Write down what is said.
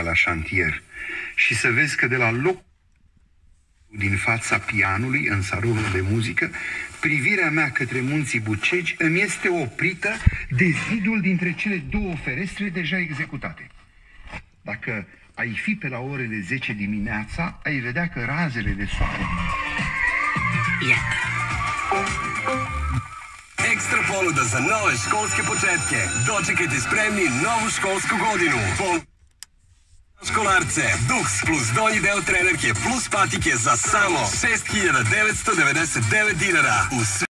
mea la șantier și să vezi că de la loc din fața pianului în salonul de muzică, privirea mea către munții Bucegi îmi este oprită de zidul dintre cele două ferestre deja executate. Dacă ai fi pe la orele 10 dimineața, ai vedea că razele de soare... Ekstra ponuda za nove školske početke. Dočekajte spremni novu školsku godinu. Školarce, duks plus donji deo trenerke plus patike za samo 6.999 dinara.